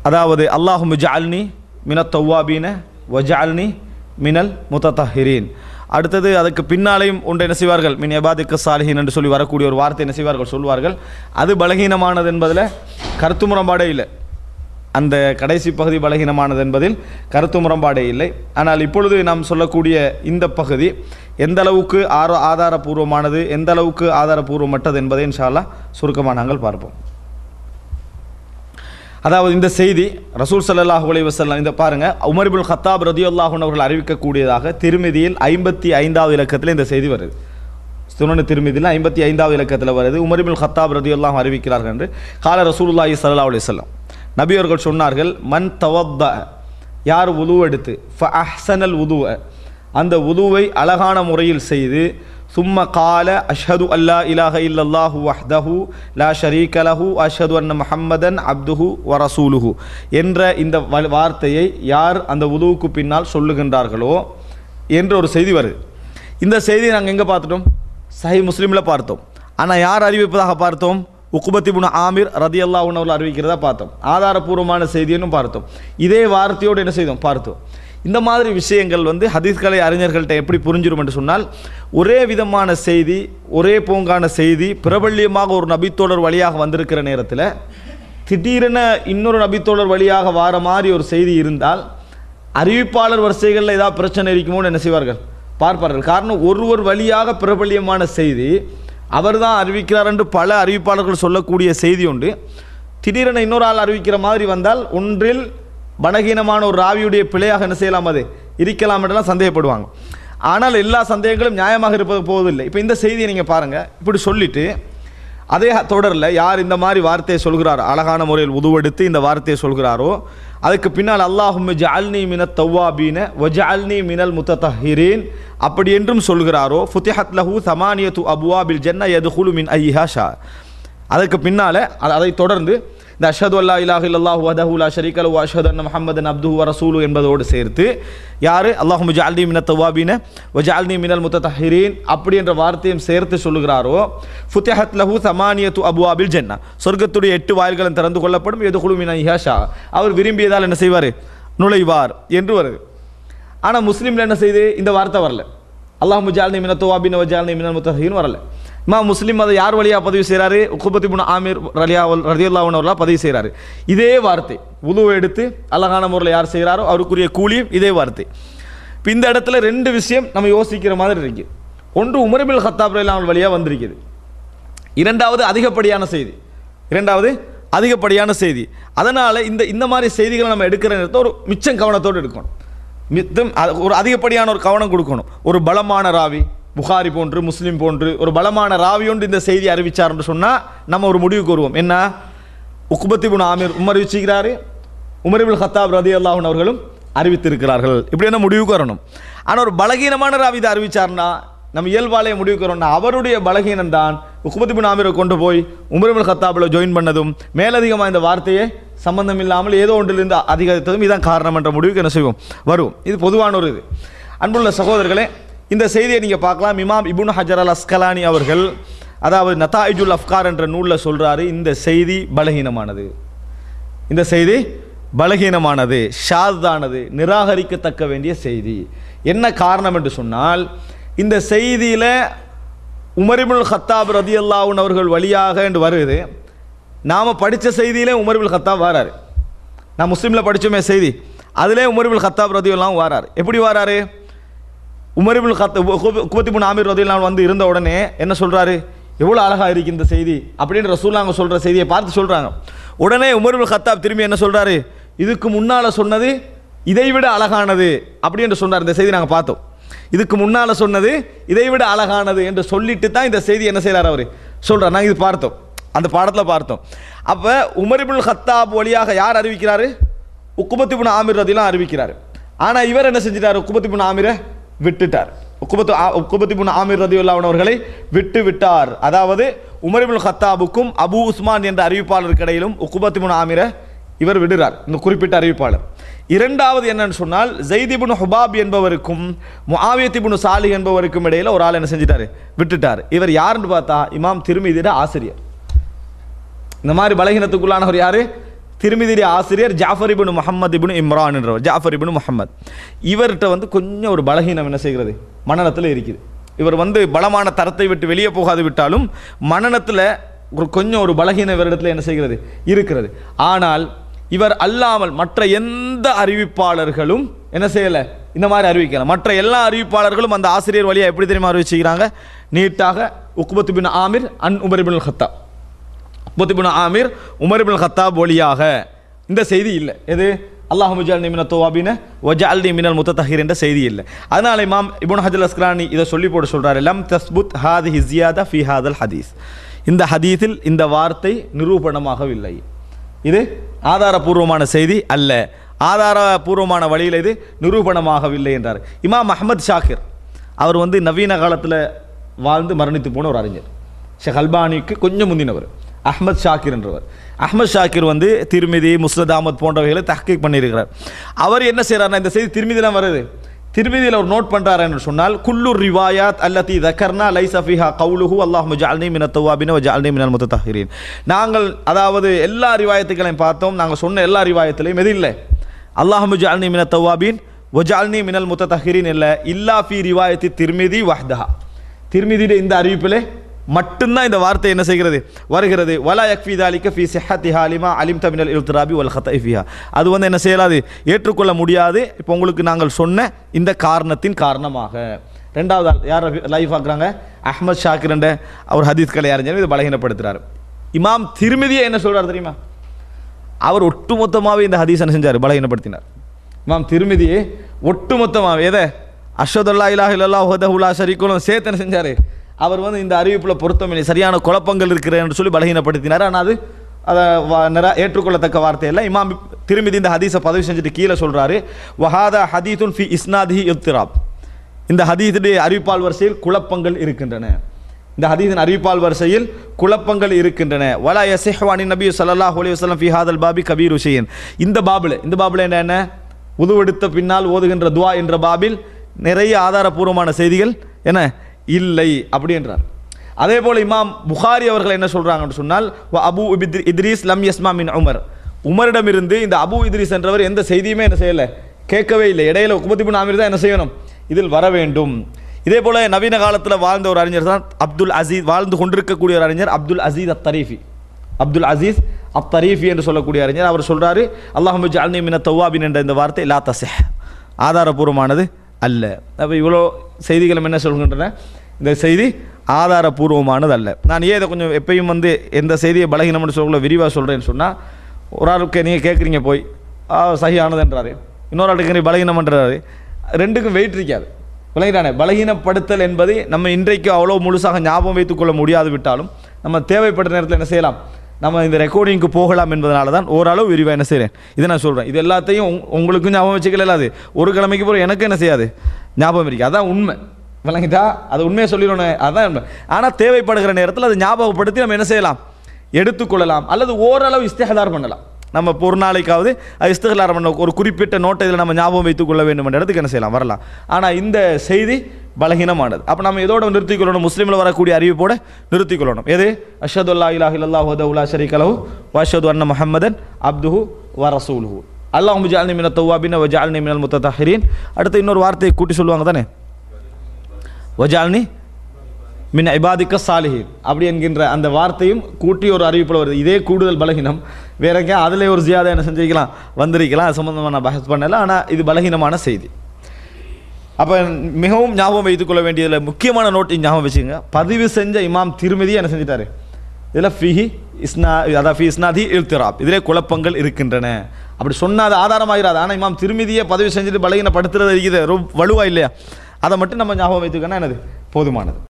அதாவது அல்லாஹும்ம ஜஅல்னி மினத் தவ்வாபீன வஜஅல்னி மினல் முத்தத்தஹிரீன். அடுத்தது அதுக்கு பின்னாலேயும் ஒன்று என்ன செய்வார்கள், மின் இபாதிக்க சாலிஹீன் என்று சொல்லி வரக்கூடிய ஒரு வார்த்தை என்ன செய்வார்கள் சொல்வார்கள். அது பலகீனமானது என்பதில் கருத்து முரண்பாடே இல்லை. அந்த கடைசி பகுதி பலகீனமானது என்பதில் கருத்து முரண்பாடே இல்லை. ஆனால் இப்பொழுது நாம் சொல்லக்கூடிய இந்த பகுதி எந்த அளவுக்கு ஆதாரபூர்வமானது, எந்த அளவுக்கு ஆதாரபூர்வமற்றது என்பதை இன்ஷா அல்லாஹ் சுருக்கமாக நாங்கள் பார்ப்போம். அதாவது இந்த செய்தி ரசூல் ஸல்லல்லாஹு அலைஹி வஸல்லம், இந்த பாருங்க, உமர் இப்னு கத்தாப் ரலியல்லாஹு அன்ஹு அவர்கள் அறிவிக்கக்கூடியதாக திருமிதியில் 55வது இலக்கத்தில் இந்த செய்தி வருது. சுனன் திருமிதியில் 55வது இலக்கத்தில் வருது. உமர் இப்னு கத்தாப் ரலியல்லாஹு அறிவிக்கிறார்கள் என்று கால ரசூலுல்லாஹி ஸல்லல்லாஹு அலைஹி வஸல்லம், நபி அவர்கள் சொன்னார்கள், மன் தவத்த, யார் வுது எடுத்து, ஃப அஹ்ஸனல் வுது, அந்த வுதுவை அழகான முறையில் செய்து, சும்ம கால அஷ்ஹது அல்லா இலாஹ இல்லல்லாஹு வஹ்தஹு லா ஷரீக லஹு அஷ்ஹது அன்ன முஹம்மதன் அப்துஹு வ ரசூலுஹு என்ற இந்த வார்த்தையை யார் அந்த வுதுவுக்கு பின்னால் சொல்லுகின்றார்களோ என்ற ஒரு செய்தி வருது. இந்த செய்தியை நாங்கள் எங்கே பார்த்துட்டோம்? சஹீஹ் முஸ்லிமில் பார்த்தோம். ஆனால் யார் அறிவிப்பதாக பார்த்தோம்? உக்பத் இப்னு ஆமிர் ரலியல்லாஹு அன்ஹு அவர்கள் அறிவிக்கிறதா பார்த்தோம். ஆதாரபூர்வமான செய்தின்னு பார்த்தோம். இதே வார்த்தையோடு என்ன செய்தோம்? பார்த்தோம். இந்த மாதிரி விஷயங்கள் ஹதீஸ்களை அறிஞர்கள்ட்ட எப்படி புரிஞ்சிடும் என்று சொன்னால், ஒரே விதமான செய்தி, ஒரே போங்கான செய்தி பிரபல்யமாக ஒரு நபித்தோழர் வழியாக வந்திருக்கிற நேரத்தில் திடீரென இன்னொரு நபித்தோழர் வழியாக வார மாதிரி ஒரு செய்தி இருந்தால் அறிவிப்பாளர் வரிசைகளில் ஏதாவது பிரச்சனை இருக்குமோன்னு என்ன செய்வார்கள்? பார்ப்பார்கள். காரணம், ஒருவர் வழியாக பிரபல்யமான செய்தி, அவர் தான் அறிவிக்கிறார் என்று பல அறிவிப்பாளர்கள் சொல்லக்கூடிய செய்தி உண்டு. திடீரென இன்னொரு ஆள் அறிவிக்கிற மாதிரி வந்தால் ஒன்றில் பலகீனமான ஒரு ராவியுடைய பிழையாக என்ன செய்யலாம், அது இருக்கலாம் என்றெல்லாம் சந்தேகப்படுவாங்க. ஆனால் எல்லா சந்தேகங்களும் நியாயமாக இருப்பது போவதில்லை. இப்போ இந்த செய்தியை நீங்கள் பாருங்கள். இப்படி சொல்லிவிட்டு அதே தொடரில் யார் இந்த மாதிரி வார்த்தையை சொல்கிறாரோ, அழகான முறையில் உதுவெடுத்து இந்த வார்த்தையை சொல்கிறாரோ, அதுக்கு பின்னால் அல்லாஹும்ம ஜஅல்னி மினத் தவ்வாபீன வஜஅல்னி மினல் முத்தத்தஹிரீன் அப்படி என்றும் சொல்கிறாரோ, ஃபுதிஹத் லஹு ஸமானியத்து அப்வாபில் ஜன்னah யதுகுலு மின் ஐஹா ஷா. அதுக்கு பின்னால் அதை தொடர்ந்து இந்த அஷ்ஹது அல்லா இலாஹ இல்லல்லாஹு வஹ்தஹு லா ஷரீக லஹு வ அஷ்ஹது அன்ன முஹம்மதன் அப்துஹு வ ரசூலுஹு என்பதோடு சேர்த்து யார் அல்லாஹும்ம ஜஅல்னி மினத் தவ்வாபீன வஜஅல்னி மினல் முத்தத்தஹிரீன் அப்படி என்ற வார்த்தையும் சேர்த்து சொல்லுகிறாரோ, ஃபுதிஹத் லஹு ஸமானியத்து அப்வாபில் ஜன்னah, சொர்க்கத்துடைய 8 வாயில்களும் திறந்து கொள்ளப்படும், யதுகுலு மின் ஐஹா ஷா, அவர் விரும்பியதால் என்ன செய்வார்? நுழைவார் என்று வருது. ஆனால் முஸ்லீமில் என்ன செய்து இந்த வார்த்தை வரல. அல்லாஹும்ம ஜஅல்னி மினத் தவ்வாபீன வஜஅல்னி மினல் முத்தத்தஹிரீன் வரல. இமாம் முஸ்லிம் அதை யார் வழியாக பதிவு செய்கிறாரு? உக்பத் இப்னு ஆமிர் ரலியல்லாஹு அன்ஹு அவர்களாக பதிவு செய்கிறாரு. இதே வார்த்தை வுதுவை எடுத்து அழகான முறையில் யார் செய்கிறாரோ அவருக்குரிய கூலியும் இதே வார்த்தை. இப்போ இந்த இடத்துல ரெண்டு விஷயம் நம்ம யோசிக்கிற மாதிரி இருக்கு. ஒன்று உமர் இப்னு கத்தாப் ரலியல்லாஹு அன்ஹு வழியாக வந்திருக்குது. இரண்டாவது அதிகப்படியான செய்தி. அதனால் இந்த மாதிரி செய்திகளை நம்ம எடுக்கிற நேரத்தை ஒரு மிச்சம் கவனத்தோடு எடுக்கணும். ஒரு அதிகப்படியான ஒரு கவனம் கொடுக்கணும். ஒரு பலமான ராவி, புகாரி போன்று முஸ்லீம் போன்று ஒரு பலமான ராவி ஒன்று இந்த செய்தி அறிவிச்சார் என்று சொன்னால் நம்ம ஒரு முடிவுக்கு வருவோம். என்ன? உக்பத் இப்னு ஆமிர் உமர் அறிவிச்சுக்கிறாரு, உமர் இப்னு கத்தாப் ரலியல்லாஹு அன்ஹு அவர்களும் அறிவித்திருக்கிறார்கள், இப்படி என்ன முடிவுக்கு வரணும். ஆனால் ஒரு பலகீனமான ராவி இதை அறிவிச்சார்னா நம்ம இயல்பாலே முடிவுக்கு வரணும்னா அவருடைய பலகீனம் தான் உக்பத் இப்னு ஆமிரை கொண்டு போய் உமர் இப்னு கத்தாபில் ஜாயின் பண்ணதும் மேலதிகமாக இந்த வார்த்தையை சம்பந்தம் இல்லாமல் ஏதோ ஒன்றிலிருந்து அதிகரித்ததும் இதுதான் காரணம் என்ற முடிவுக்கு என்ன செய்வோம்? வரும். இது பொதுவான ஒரு இது. அன்புள்ள சகோதரர்களே, இந்த செய்தியை நீங்கள் பார்க்கலாம். இமாம் இப்னு ஹஜர் அல் அஸ்கலானி அவர்கள் அதாவது நதாயிஜுல் அஃப்கார் என்ற நூலில் சொல்கிறாரு, இந்த செய்தி பலகீனமானது, ஷாதானது, நிராகரிக்கத்தக்க வேண்டிய செய்தி. என்ன காரணம் என்று சொன்னால், இந்த செய்தியில் உமர் இப்னு கத்தாப் ரலியல்லாஹு அன்ஹு அவர்கள் வழியாக என்று வருது. நாம் படித்த செய்தியிலே உமர் இப்னு கத்தாப் வாராரு. நான் முஸ்லீமில் படித்தோமே செய்தி, அதிலே உமர் இப்னு கத்தாப் ரலியல்லாஹு அன்ஹு வாராரு. எப்படி வாராரு? Umar ibn Khattab Uqbah ibn Amir ரலியல்லாஹு அன்ஹு வந்து இருந்த உடனே என்ன சொல்கிறாரு? எவ்வளோ அழகாக இருக்கு இந்த செய்தி அப்படின்னு ரசூலுல்லாஹ் சொல்கிற செய்தியை பார்த்து சொல்கிறாங்க. உடனே உமர் இப்னு கத்தாப் திரும்பி என்ன சொல்கிறாரு? இதுக்கு முன்னால் சொன்னது இதைவிட அழகானது அப்படி என்று சொன்னார். இந்த செய்தி நாங்கள் பார்த்தோம். இதுக்கு முன்னால் சொன்னது இதைவிட அழகானது என்று சொல்லிட்டு தான் இந்த செய்தி என்ன செய்கிறார்? அவர் சொல்கிறார். நாங்கள் இது பார்த்தோம், அந்த பாடத்தில் பார்த்தோம். அப்போ உமர் இப்னு கத்தாப் வழியாக யார் அறிவிக்கிறாரு? உக்பத் இப்னு ஆமிர் ரலியல்லாஹு அறிவிக்கிறார். ஆனால் இவர் என்ன செஞ்சிட்டார்? உக்பத் இப்னு ஆமிரை விட்டுட்டார். உக்பத் இப்னு ஆமிர் ரலியல்லாஹு அன்ஹு அவர்களை விட்டார். அதாவது உமர் இப்னு கத்தாபுக்கும் அபு உஸ்மான் என்ற அறிவிப்பாளருக்கு இடையிலும் உக்பத் இப்னு ஆமிரை இவர் விடுறார், இந்த குறிப்பிட்ட அறிவிப்பாளர். இரண்டாவது என்னன்னு சொன்னால், ஸைத் இப்னு ஹுபாப் என்பவருக்கும் முஆவியத் இப்னு சாலிஹ் என்பவருக்கும் இடையில ஒரு ஆள் என்ன செஞ்சிட்டாரு? விட்டுட்டார். இவர் யாருன்னு பார்த்தா இமாம் திர்மிதியோட ஆசிரியர். இந்த மாதிரி பலகீனத்துக்குள்ளானவர் யாரு? திருமிதியுடைய ஆசிரியர் ஜாஃபர் இப்னு முஹம்மது இப்னு இம்ரான் என்றவர். ஜாஃபர் இப்னு முஹம்மது இவர்கிட்ட வந்து கொஞ்சம் ஒரு பலகீனம் என்ன செய்கிறது, மனநத்தில் இருக்குது. இவர் வந்து பலமான தரத்தை விட்டு வெளியே போகாது விட்டாலும் மனநத்தில் கொஞ்சம் ஒரு பலகீனம் இவரிடத்தில் என்ன செய்கிறது, இருக்கிறது. ஆனால் இவர் அல்லாமல் மற்ற எந்த அறிவிப்பாளர்களும் என்ன செய்யலை, இந்த மாதிரி அறிவிக்கலாம். மற்ற எல்லா அறிவிப்பாளர்களும் அந்த ஆசிரியர் வழியாக எப்படி தெரியுமா அறிவிச்சுக்கிறாங்க, நீட்டாக உக்பத் பின் ஆமிர் அன் Umar ibnul Khattab, Uqbah bin Amir Umar ibnul Khattab வழியாக இந்த செய்தி இல்லை. எது அல்லாஹும்ம ஜஅல்னி மினத் தவ்வாபீன வஜஅல்னி மினல் முத்ததஹிரீன் என்ற செய்தி இல்லை. அதனால இமாம் இப்னு ஹஜர் அஸ்கலானி இதை சொல்லி போட்டு சொல்றாரு, லம் தஸ்புத் ஹாதிஹி ஜியாதா ஃபி ஹாதல் ஹதீஸ், இந்த ஹதீஸில் இந்த வார்த்தை நிரூபணமாகவில்லை, இது ஆதாரபூர்வமான செய்தி அல்ல, ஆதாரபூர்வமான வழியில் இது நிரூபணமாகவில்லை என்றார். இமாம் அஹ்மத் ஷாக்கிர் அவர் வந்து நவீன காலத்தில் வாழ்ந்து மரணித்து போன ஒரு அறிஞர். ஷேக் அல்பானிக்கு கொஞ்சம் முந்தினவர் அஹ்மத் ஷாக்கிர் என்றவர். அஹ்மத் ஷாக்கிர் வந்து திர்மிதி, முஸ்னத் அஹ்மத் போன்றவைகளை தஹ்கீக் பண்ணியிருக்கிறார். அவர் என்ன செய்கிறார்னா, இந்த செய்தி திர்மிதிலாம் வருது, திர்மிதியில் அவர் நோட் பண்ணுறாரு என்று சொன்னால், குல்லு ரிவாயாத் அல்லதி தக்கர்னா லைஸ ஃபீஹா கவுலுஹு அல்லாஹும்ம ஜஅல்னி மினத் தவ்வாபீன வஜஅல்னி மினல் முத்ததஹிரீன். நாங்கள் அதாவது எல்லா ரிவாயத்துகளையும் பார்த்தோம், நாங்கள் சொன்ன எல்லா ரிவாயத்திலையும் எது இல்லை, அல்லாஹும்ம ஜஅல்னி மினத் தவ்வாபீன் வஜஅல்னி மினல் முத்ததஹிரீன் இல்லை, இல்லா ஃபீ ரிவாயத்தி திர்மிதி வஹ்தஹா, திர்மிதியுடைய இந்த அறிவிப்பிலே மட்டும்தான் இந்த வார்த்தை என்ன செய்கிறது, வருகிறது. வலா யக்ஃபி தாலிக ஃபீ ஸிஹ்ஹத்திஹா லிமா அலிம்த மினல் இல்திராபி வல் ஹதஇ ஃபீஹா, அது வந்து என்ன செய்யலாது, ஏற்றுக்கொள்ள முடியாது. இப்போ உங்களுக்கு நாங்கள் சொன்ன இந்த காரணத்தின் காரணமாக. ரெண்டாவது யார் லைஃப் ஆக்குறாங்க, அஹ்மத் ஷாக்கிர் என்ற அவர் ஹதீஸ் கலை அறிஞர் இதை பலகீனப்படுத்துறாரு. இமாம் திர்மிதியை என்ன சொல்றாரு தெரியுமா, அவர் ஒட்டுமொத்தமாகவே இந்த ஹதீஸ் என்ன செஞ்சார், பலகீனப்படுத்தினார். இமாம் திர்மிதியை ஒட்டுமொத்தமாகவே எதை அஷ்ஹது அல்லா இலாஹ இல்லல்லாஹு வஹ்தஹு லா ஷரீக லஹு சேர்த்து என்ன செஞ்சார், அவர் வந்து இந்த அறிவிப்பில் பொருத்தமில்லை, சரியான குழப்பங்கள் இருக்கிறேன்னு சொல்லி பலகீனப்படுத்தினார். ஆனால் அது அதை ஏற்றுக்கொள்ளத்தக்க வார்த்தை இல்லை. இமாம் திர்மிதி இந்த ஹதீஸை பதிவு செஞ்சுட்டு கீழே சொல்கிறாரு, வஹாதா ஹதீதுன் ஃபி இஸ்னாதிஹி இத்ராப், இந்த ஹதீஸுடைய அறிவிப்பால் வரிசையில் குழப்பங்கள் இருக்கின்றன, இந்த ஹதீஸின் அறிவிப்பால் வரிசையில் குழப்பங்கள் இருக்கின்றன. வலா யஸிஹு அன் நபி ஸல்லல்லாஹு அலைஹி வஸல்லம் ஃபி ஹாதல் பாபி கபீரு ஷைன், இந்த பாபில் என்ன உதுவெடுத்த பின்னால் ஓதுகின்ற துவா என்ற பாபில் நிறைய ஆதாரபூர்வமான செய்திகள் என்ன இல்லை அப்படி என்றார். அதே போல் இமாம் புகாரி அவர்கள் என்ன சொல்கிறாங்கன்னு சொன்னால், அபு இத்ரீஸ் லம் யஸ்மா மின் உமர், உமரிடமிருந்து இந்த அபு இத்ரீஸ் என்றவர் எந்த செய்தியுமே என்ன செய்யலை, கேட்கவே இல்லை. இடையில உக்பத் பின் ஆமிர் தான் என்ன செய்யணும், இதில் வர வேண்டும். இதே போல் நவீன காலத்தில் வாழ்ந்த ஒரு அறிஞர் தான் அப்துல் அசீஸ், வாழ்ந்து கொண்டிருக்கக்கூடிய ஒரு அறிஞர் அப்துல் அசீஸ் அத்தரீஃபி, அப்துல் அசீஸ் அத்தரீஃபி என்று சொல்லக்கூடிய அறிஞர். அவர் சொல்கிறாரு, அல்லாஹும்ம ஜஅல்னி மினத் தவ்வாபீன் என்ற இந்த வார்த்தை லா தஸிஹ், ஆதாரபூர்வமானது அல்ல. அப்போ இவ்வளோ செய்திகளும் என்ன சொல்கின்றன, இந்த செய்தி ஆதாரபூர்வமானது அல்ல. நான் ஏன் இதை கொஞ்சம் எப்பயும் வந்து எந்த செய்தியை பலகீனம்னு சொல்ல விரிவாக சொல்கிறேன்னு சொன்னால், ஒரு ஆளுக்கு நீங்கள் கேட்குறீங்க போய் சகியானதுன்றாரு, இன்னொரு ஆளுக்கு நீ பலகீனம்ன்றாரு, ரெண்டுக்கும் வெயிட் இருக்காது. விளங்கிட்டானே, பலகீனப்படுத்தல் என்பது நம்ம இன்றைக்கு அவ்வளோ முழுசாக ஞாபகம் வைத்துக்கொள்ள முடியாது விட்டாலும் நம்ம தேவைப்பட்ட நேரத்தில் என்ன செய்யலாம், நம்ம இந்த ரெக்கார்டிங்க்கு போகலாம் என்பதனால தான் ஓரளவு விரிவாக என்ன செய்கிறேன், இதை நான் சொல்கிறேன். இது எல்லாத்தையும் உங்களுக்கும் ஞாபகம் வச்சுக்கல, அது ஒரு கிழமைக்கு போகிற எனக்கு என்ன செய்யாது, ஞாபகம் இருக்குது. அதான் உண்மை, விளங்கிட்டா, அது உண்மையை சொல்லிடணும், அதான் உண்மை. ஆனால் தேவைப்படுகிற நேரத்தில் அதை ஞாபகப்படுத்தி நம்ம என்ன செய்யலாம், எடுத்துக்கொள்ளலாம், அல்லது ஓரளவு இஸ்திஹ்தார் பண்ணலாம். நம்ம ஒரு நாளைக்காவது இஸ்திஹ்தார் பண்ண ஒரு குறிப்பிட்ட நோட்டை இதில் நம்ம ஞாபகம் வைத்துக் கொள்ள வேண்டும் என்ற இடத்துக்கு என்ன செய்யலாம், வரலாம். ஆனால் இந்த செய்தி பலகீனமானது. அப்போ நம்ம இதோட நிறுத்திக்கொள்ளணும், முஸ்லீமில் வரக்கூடிய அறிவிப்போட நிறுத்திக்கொள்ளணும். எது அஷ்ஹது அல்லா இலாஹ இல்லல்லாஹு வஹ்தஹு லா ஷரீக லஹு வ அஷ்ஹது அன்ன முஹம்மதன் அப்துஹு வ ரசூலுஹு அல்லாஹும்ம ஜஅல்னி மினத் தவ்வாபீன வ ஜஅல்னி மினல் முத்ததஹிரீன். அடுத்து இன்னொரு வார்த்தையை கூட்டி சொல்லுவாங்க தானே, வஜால்னி மின் இபாதிக்க சாலிஹீன் அப்படி என்கின்ற அந்த வார்த்தையும் கூட்டி ஒரு அறிவிப்பில் வருது. இதே கூடுதல் பலகீனம் வேற எங்கேயா அதில் ஒரு ஜியாதை என்ன செஞ்சிருக்கலாம், வந்திருக்கலாம், அது சம்மந்தமாக நான் பஹஸ் பண்ணல. ஆனால் இது பலகீனமான செய்தி. அப்போ மிகவும் ஞாபகம் வைத்துக்கொள்ள வேண்டியதில் முக்கியமான நோட்டை ஞாபகம் வச்சுக்கோங்க, பதிவு செஞ்ச இமாம் திர்மிதி என்ன செஞ்சிட்டாரு, இதில் ஃபீஹி இஸ்னா அதான் ஃபீ இஸ்னாதி இல்திராப், இதிலே குழப்பங்கள் இருக்கின்றன அப்படி சொன்னால் அது ஆதாரமாகிறாது. ஆனால் இமாம் திர்மிதியை பதிவு செஞ்சுட்டு பலகீனப்படுத்துறது இருக்குது, ரொம்ப வலுவா இல்லையா, அதை மட்டும் நம்ம ஞாபகம் வைத்துக்கன்னா என்னது போதுமானது.